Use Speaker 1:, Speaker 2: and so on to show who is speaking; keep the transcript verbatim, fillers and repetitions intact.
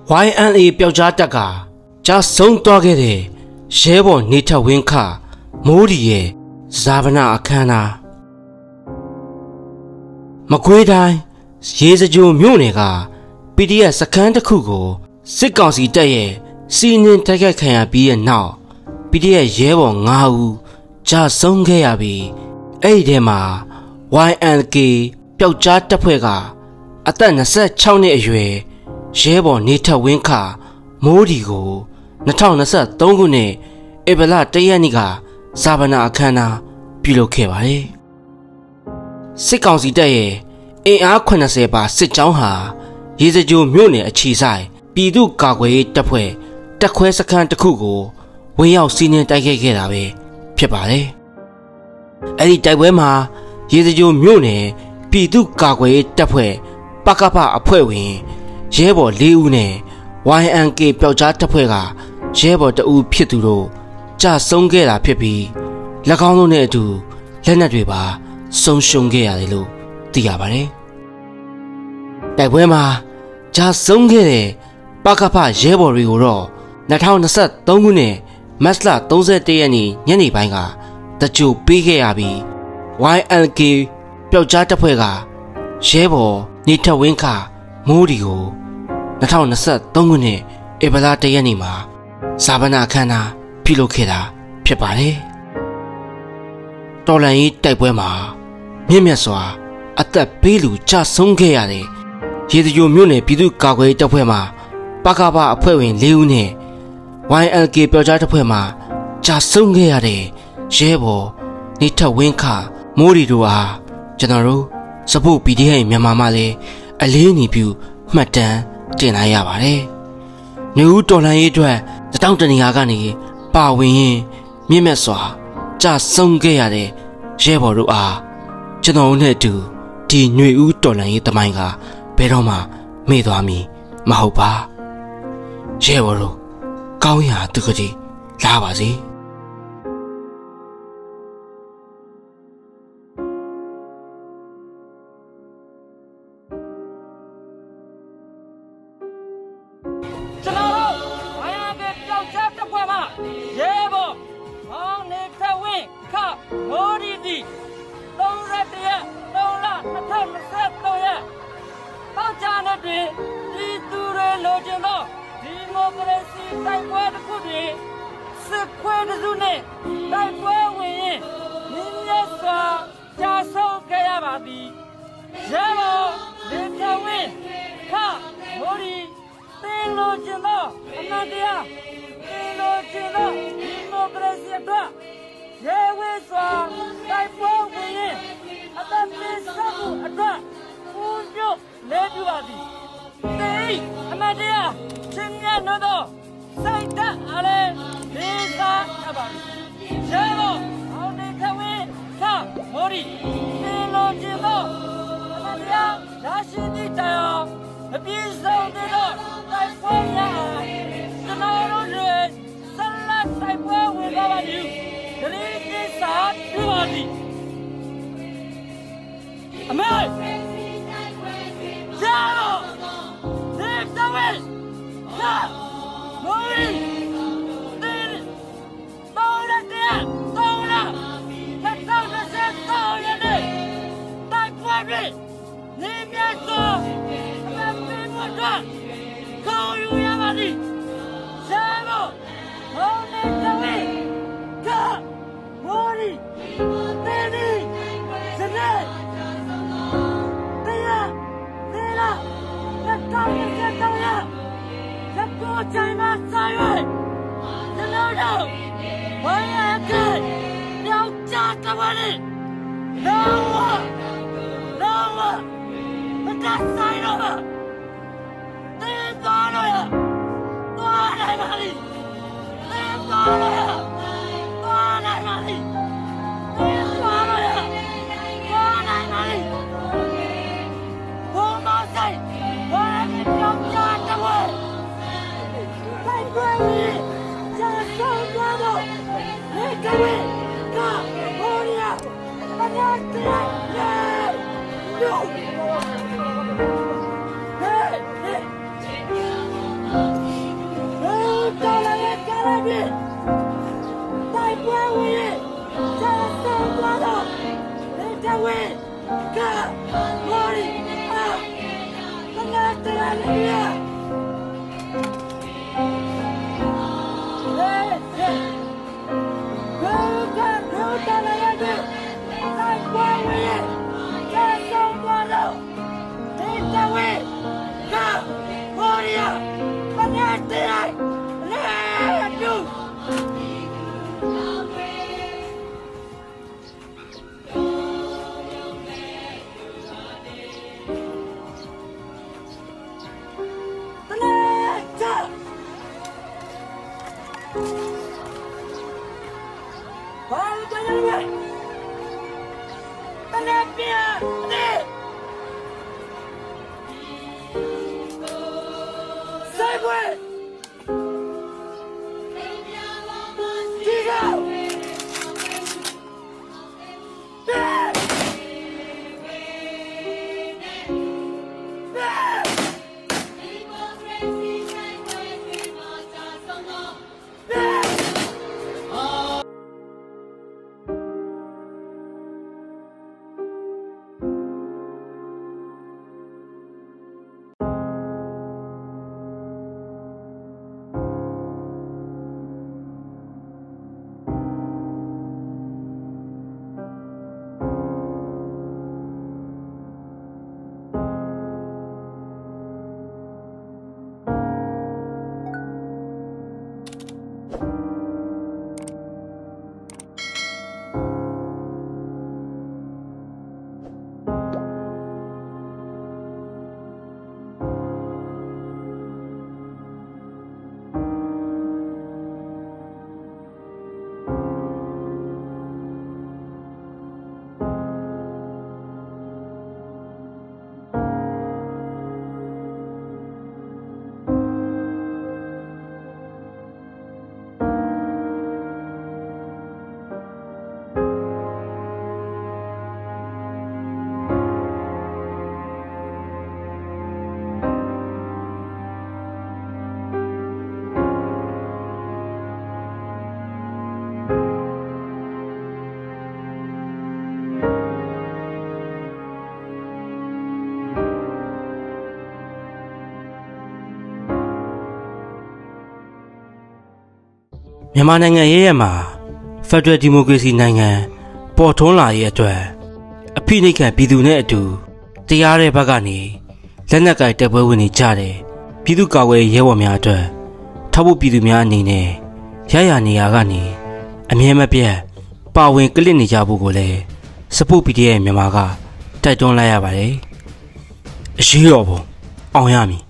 Speaker 1: Y N A ပျောက်ကြားတက်ကကြာဆုံးသွားခဲ့တဲ့ရဲဘော်နေထဝင်းခမိုးဒီရဲ့ဇာဗနာအခမ်းအနားမကွေးတိုင်းရေစကြိုမြို့နယ်က P D F စခန်းတစ်ခုကိုစစ်ကောင်စီတပ်ရဲ့စီးနင်းတိုက်ခိုက်ခံရပြီးတဲ့နောက် P D F ရဲဘော်၅ဦးကြာဆုံးခဲ့ရပြီးအဲ့ဒီထဲမှာ Y N K ပျောက်ကြားတပ်ဖွဲ့ကအသက်၂၆နှစ်အရွယ်ရဲဘော်နေထဝင်းခမိုးဒီကို၂၀၂၃ခုနှစ်ဧပြီလ၁ရက်နေ့ကဇာဗနာအခမ်းအနားပြုလုပ်ခဲ့ပါတယ်။စစ်ကောင်စီတပ်ရဲ့အင်အား၇၀ပါစစ်ကြောင်းဟာရေစကြိုမြို့နယ်အခြေဆိုင်ပြည်သူ့ကာကွယ်ရေးတပ်ဖွဲ့တပ်ခွဲစခန်းတစ်ခုကိုဝင်ရောက်စီးနင်းတိုက်ခိုက်ခဲ့တာပဲဖြစ်ပါတယ်။အဲ့ဒီတိုက်ပွဲမှာရေစကြိုမြို့နယ်ပြည်သူ့ကာကွယ်ရေးတပ်ဖွဲ့ပကဖအဖွဲ့ဝင်ရဲဘော်၄ဦးနဲ့ Y N K ပျောက်ကြားတပ်ဖွဲ့ကရဲဘော်တဦးဖြစ်သူတို့ကြာဆုံးခဲ့တာဖြစ်ပြီး၎င်းတို့နဲ့အတူလက်နက်တွေပါဆုံးရှုံးခဲ့ရတယ်လို့သိရပါတယ်။တိုက်ပွဲမှာကြာဆုံးခဲ့တဲ့ပကဖရဲဘော်တွေကိုတော့၂၀၂၃ခုနှစ်မတ်လ၃၁ရက်နေ့ညနေပိုင်းကတကြိုပေးခဲ့ရပြီး Y N K ပျောက်ကြားတပ်ဖွဲ့ကရဲဘော်နေထဝင်းခမိုးဒီကို၂၀၂၃ခုနှစ်ဧပြီလ၁ရက်နေ့မှာဇာဗနာအခမ်းအနားပြုလုပ်ခဲ့တာဖြစ်ပါတယ်။တော်လှန်ရေးတိုက်ပွဲမှာမြင့်မြတ်စွာအသက်ပေးလူကြဆုံးခဲ့ရတဲ့ရေစကြိုမြို့နယ်ပြည်သူ့ကာကွယ်ရေးတပ်ဖွဲ့မှပကဖအဖွဲ့ဝင်၄ဦးနဲ့ Y N K ပျောက်ကြားတပ်ဖွဲ့မှကြာဆုံးခဲ့ရတဲ့ရဲဘော်နေထဝင်းခမိုးဒီတို့အားကျွန်တော်တို့စပုတ် P D F မြန်မာမှလည်းအလေးအနည်းပြုမှတ်တမ်းတင်လိုက်ရပါတယ်။နေဦးတော်လှန်ရေးအတွက်တောင်တနေရာကနေပါဝင်ရင်မြင့်မြတ်စွာကြာဆုံးခဲ့ရတဲ့ရဲဘော်တို့အားကျွန်တော်တို့နဲ့အတူဒီຫນွေဦးတော်လှန်ရေးတမိုင်းကဘယ်တော့မှမေ့သွားမည်မဟုတ်ပါ။ရဲဘော်တို့ကောင်းရာသူကတိလာပါစေ။
Speaker 2: စစ်ခွဲတစုနဲ့တိုက်ပွဲဝင်ရင်မြင်းမြတ်စွာကြာဆုံးခဲ့ရပါသည်ရဲဘော်နေထဝင်းခမိုးဒီသင်လိုချင်သောအမှန်တရားသင်လိုချင်သောဒီမိုကရေစီအတွက်ရဲဝဲစွာတိုက်ပွဲဝင်ရင်အသက်ပေးဆက်မှုအတွက်ဦးညွတ်လဲပြပါသည်သေအမှန်တရားချင်းမြတ်သောစိုက်တအားလေဒေသာအပါရဲဘော်အောင်နေခဝင်းခမော်ရီသင်လိုချင်သောအမတရားရရှိသည့်တိုင်အောင်အပြည့်စုံတဲ့တော့တိုက်ပွဲရကျွန်တော်တို့တွေဆက်လက်တိုက်ပွဲဝင်ပါပါသည်ဂရီးကိစ္စပြုပါသည်အမေရဲဘော်ဒေသဝဲခမိုးရီတင်းတော်ရတဲ့တော်ရလက်တော်နဲ့တော်ရတဲ့တိုက်ပွဲပြီးနေမြတ်စွာအမပင်မတော်ခေါ်ယူရပါသည်ဇာဘောဟောနေတယ်ကမိုးရီတင်းဒီစနေတရားတရားလက်တော်နဲ့တော်ရကိုကြိုင်မှာဆိုင်ရကျွန်တော်တို့ဝိုင်းရခဲ့ယောက်ျားကဘာလဲလောလောမတဆိုင်တော့တင်းသွားလို့ရသွားနိုင်ပါလိတင်းသွားလို့ရသွားနိုင်ပါလိတင်းသွားလို့ရသွားနိုင်ပါလိဘုံမဆိုင်ဝိုင်းရယောက်ျားကဘာကြာဆုံးသွားတော့ဒီကဝေးကဟောရအညာတရားလေလူဟေး win, ka, mori, ah, panate alia. Hey, hey, Ruta, Ruta, la yadu, like one win, just on one. Take the win, ka, mori, panate alia.
Speaker 1: မြန်မာနိုင်ငံရဲ့ရမှာဖက်ဒရယ်ဒီမိုကရေစီနိုင်ငံပေါ်ထွန်းလာရဲ့အတွက်အဖိနှိတ်ခံပြည်သူနဲ့အတူတရားတဲ့ဘက်ကနေလက်နက်ကိုင်တပ်ပွဲဝင်နေကြတယ်ပြည်သူ့ကာကွယ်ရဲဘော်များအတွက်ထောက်ဖို့ပြည်သူများအနေနဲ့ရရနေရာကနေအမြဲမပြတ်ပါဝင်ကလစ်နေကြဖို့ကိုလည်းစပုတ် ပီ ဒီ အက်ဖ် မြန်မာကတိုက်တွန်းလိုက်ရပါတယ်အရေးတော်ပုံအောင်ရမည်